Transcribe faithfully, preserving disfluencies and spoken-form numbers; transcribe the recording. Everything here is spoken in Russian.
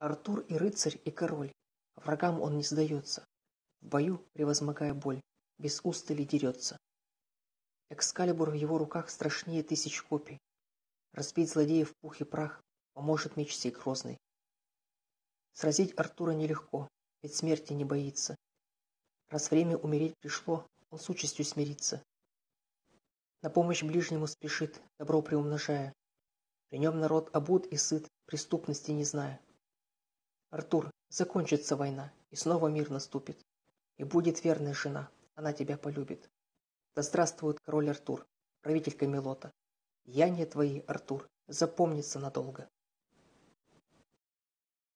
Артур и рыцарь, и король, врагам он не сдается, в бою, превозмогая боль, без устали дерется. Экскалибур в его руках страшнее тысяч копий. Разбить злодеев в пух и прах поможет меч сей грозный. Сразить Артура нелегко, ведь смерти не боится. Раз время умереть пришло, он с участью смирится. На помощь ближнему спешит, добро приумножая. При нем народ обут и сыт, преступности не зная. Артур, закончится война, и снова мир наступит. И будет верная жена, она тебя полюбит. Да здравствует король Артур, правитель Камелота. Деяния твои, Артур, запомнится надолго.